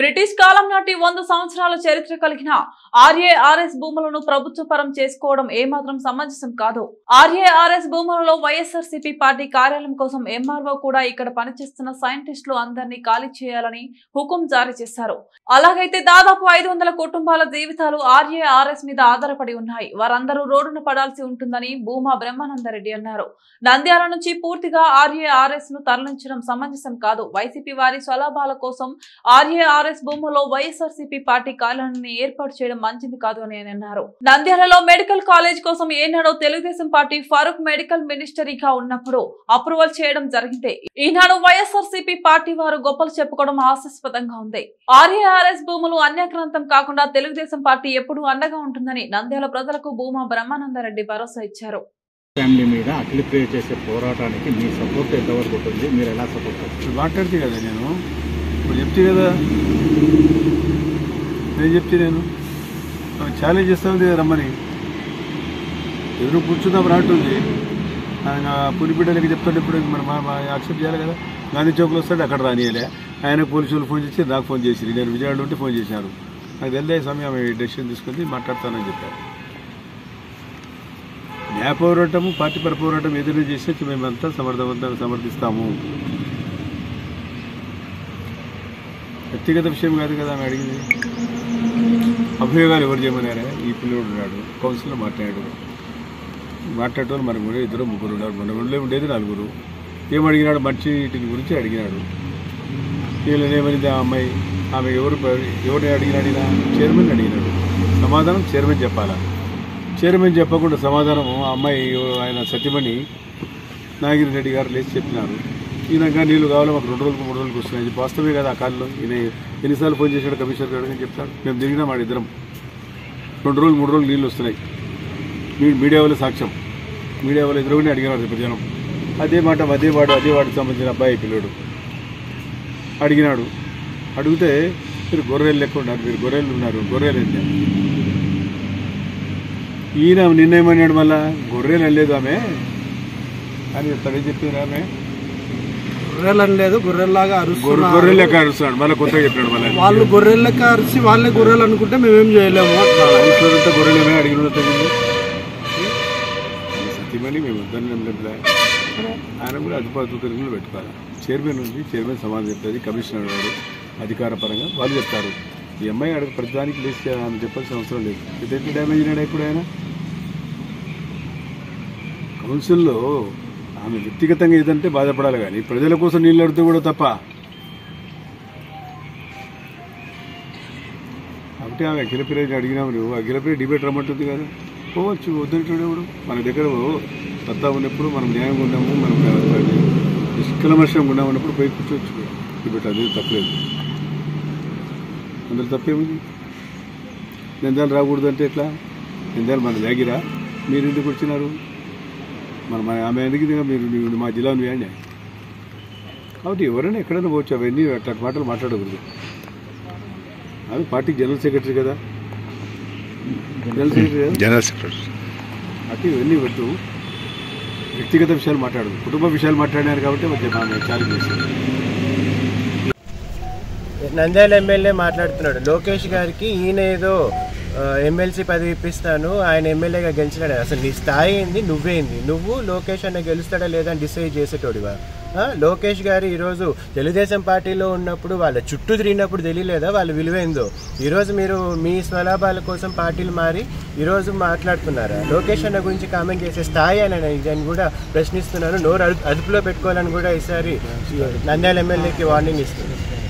British కాలం నాటి 100 సంవత్సరాల చరిత్ర కలిగిన ఆర్ఏఆర్ఎస్ భూములను ప్రభుత్వ పరం చేసుకోవడం ఏమాత్రం సమంజసం కాదు. ఆర్ఏఆర్ఎస్ భూములలో వైఎస్ఆర్సీపీ పార్టీ కార్యాలయం కోసం ఎంఆర్ఓ కూడా ఇక్కడ పనిచేస్తున్న సైంటిస్టులు అందరినీ ఖాళీ చేయాలని హుకుం జారీ చేశారు. అలాగైతే దాదాపు 500 కుటుంబాల జీవితాలు ఆర్ఏఆర్ఎస్ మీద ఆధారపడి ఉన్నాయి. వారందరూ రోడ్డున పడాల్సి ఉంటుందని భూమా బ్రహ్మానందరెడ్డి అన్నారు. నంద్యాల నుంచి పూర్తిగా ఆర్ఏఆర్ఎస్ ను తరలించడం సమంజసం కాదు. వైసీపీ వారి స్వలాభాల కోసం ఆర్ఏఆర్ఎస్ భూములో వైఎస్ఆర్సీపీ పార్టీ కార్యాలయాన్ని ఏర్పాటు చేయడం మంచిది కాదు అని అన్నారు. నంద్యాలలో మెడికల్ కాలేజ్ కోసం ఏనాడో తెలుగుదేశం పార్టీ ఫరూక్ మెడికల్ మినిస్టరీగా ఉన్నప్పుడు అప్రూవల్ చేయడం జరిగింది. ఈనాడు వైఎస్ఆర్సీపీ పార్టీ వారు గొప్పలు చెప్పుకోవడం హాస్యాస్పదంగా ఉంది. ఆర్ఏఆర్ఎస్ భూములు అన్యాక్రాంతం కాకుండా తెలుగుదేశం పార్టీ ఎప్పుడూ అండగా ఉంటుందని నంద్యాల ప్రజలకు భూమా బ్రహ్మానందరెడ్డి భరోసా ఇచ్చారు. ఫ్యామిలీ మీద అఖిలప్రియ చేసే పోరాటానికి మీ సపోర్ట్ ఎంతవరకు ఉంటుంది? మీరు ఎలా సపోర్ట్ చేస్తారు? మాట్లాడితే కదా నేను ఇప్పుడు చెప్తే కదా నేను ఛాలెంజ్ చేస్తాను కదా రమ్మని ఎదురు కూర్చుందాం రాటుంది. ఆయన పులిబిడ్డలకి చెప్తాడు ఇప్పుడు మనం యాక్సెప్ట్ చేయాలి కదా. గాంధీ చౌక్లో వస్తాడు అక్కడ రానియలే. ఆయన పోలీసులు ఫోన్ చేసి నాకు ఫోన్ చేసి నేను విజయవాడలో ఉంటే ఫోన్ చేశారు. నాకు తెలియదే సమయం డెసిషన్ తీసుకొని మాట్లాడతానని చెప్పారు. న్యాయ పోరాటము పార్టీ పర పోరాటం ఏదైనా చేసి మేమంతా సమర్థవంతంగా సమర్థిస్తాము. వ్యక్తిగత విషయం కాదు కదా ఆమె అడిగింది. అభియోగాలు ఎవరు చేయమన్నారా? ఈ పిల్లడు ఉన్నాడు, కౌన్సిల్లో మాట్లాడటం మరి కూడా 2-3 ఉన్నారు. మన ఊళ్ళో ఉండేది 4. ఏం అడిగినాడు? మంచి వీటిని గురించి అడిగినాడు. వీళ్ళని ఏమనింది ఆ అమ్మాయి? ఆమె ఎవరిని అడిగినాడు? చైర్మన్ అడిగినాడు. సమాధానం చైర్మన్ చెప్పాలా? చైర్మన్ చెప్పకుండా సమాధానము ఆ అమ్మాయి ఆయన సత్యమణి నాగిరి రెడ్డి గారు లేచి చెప్పినారు. ఈయనగా నీళ్ళు కావాలి మాకు 2 రోజులకు 3 రోజులకు వస్తున్నాయి. వాస్తవే కదా. ఆ కాలంలో ఈయన ఎన్నిసార్లు ఫోన్ చేశాడు కమిషనర్ గారు అని చెప్తాడు. మేము తిరిగినాం వాడి ఇద్దరం. 2 రోజులు 3 రోజులు నీళ్ళు వస్తున్నాయి. మీడియా వాళ్ళ సాక్ష్యం. మీడియా వాళ్ళు ఎదురుగానే అడిగినారు ప్రజనం. అదే వాడికి సంబంధించిన అబ్బాయి పిల్లడు అడిగినాడు. అడిగితే మీరు గొర్రెలు లెక్క ఉన్నారు, మీరు గొర్రెలు ఉన్నారు, గొర్రెలు వెళ్ళారు. ఈయన నిన్నేమన్నాడు? మళ్ళా గొర్రెలు అనలేదు ఆమె అని చెప్తాడు. ఏం చెప్పింది ఆమె? గొర్రెలు అనలేదు, గొర్రెల్లాగా గొర్రెలు లెక్క అరుస్తున్నాడు. మళ్ళీ కొత్తగా చెప్పినాడు. మళ్ళీ వాళ్ళు గొర్రెలు లెక్క అరిచి వాళ్ళే గొర్రెలు అనుకుంటే మేమేం చేయలేము. గొర్రెలు ఏమైనా అడిగిన తగ్గింది సత్యమని మేము వద్దరు. ఆయన కూడా అధికారులు పెట్టుకోవాలి. చైర్మన్ ఉంది, చైర్మన్ సమాధానం చెప్తుంది. కమిషనర్ వాడు అధికార పరంగా వాళ్ళు చెప్తారు. ఈ అమ్మాయి అక్కడ ప్రతిదానికి లేచి ఆమె చెప్పాల్సిన అవసరం లేదు. ఎట్లా డ్యామేజ్ అయినాడు ఇప్పుడు ఆయన కౌన్సిల్లో. ఆమె వ్యక్తిగతంగా ఏదంటే బాధపడాలి కానీ ప్రజల కోసం నీళ్ళు అడితే కూడా తప్ప. కాబట్టి ఆమె అఖిలప్రియ అడిగినాము. నువ్వు అఖిలప్రియ డిబేట్ రమ్మంటుంది కదా, పోవచ్చు. వద్దంటాడు ఇప్పుడు మన దగ్గర సత్తా ఉన్నప్పుడు మనం న్యాయంగా ఉన్నాము, మనం నిష్కల్మషంగా ఉన్నామన్నప్పుడు పోయి కూర్చోవచ్చు డిబేట్. అది తప్పలేదు. అందులో తప్పేముంది? నిందాలు రాకూడదు అంటే ఎట్లా? నిందాలు మన జాగిరా. మీరు ఎందుకు వచ్చినారు? ఆమె ఎందుకు మీరు మా జిల్లాను వేయండి. కాబట్టి ఎవరైనా ఎక్కడైనా పోవచ్చు. అవన్నీ అట్లాంటి మాటలు మాట్లాడకూడదు. అది పార్టీ జనరల్ సెక్రటరీ కదా, జనరల్ సెక్రటరీ అటు ఇవన్నీ వద్దు. వ్యక్తిగత విషయాలు మాట్లాడదు, కుటుంబ విషయాలు మాట్లాడినారు కాబట్టి ఆమె ఛాలెంజ్ చేశారు. నంద్యాల ఎమ్మెల్యే మాట్లాడుతున్నాడు. లోకేష్ గారికి ఈయన ఏదో ఎమ్మెల్సీ పదవి ఇప్పిస్తాను, ఆయన ఎమ్మెల్యేగా గెలిచినాడు. అసలు నీ స్థాయి ఏంది? నువ్వేంది? నువ్వు లోకేష్ అన్న గెలుస్తాడా లేదా అని డిసైడ్ చేసేటోడివా? లోకేష్ గారు ఈరోజు తెలుగుదేశం పార్టీలో ఉన్నప్పుడు వాళ్ళ చుట్టూ తిరిగినప్పుడు తెలియలేదా వాళ్ళ విలువేందో? ఈరోజు మీరు మీ స్వలాభాల కోసం పార్టీలు మారి ఈరోజు మాట్లాడుతున్నారా? లోకేష్ అన్న గురించి కామెంట్ చేసే స్థాయి అని ఇదని కూడా ప్రశ్నిస్తున్నాను. నోరు అదుపులో పెట్టుకోవాలని కూడా ఈసారి నంద్యాల ఎమ్మెల్యేకి వార్నింగ్ ఇస్తుంది.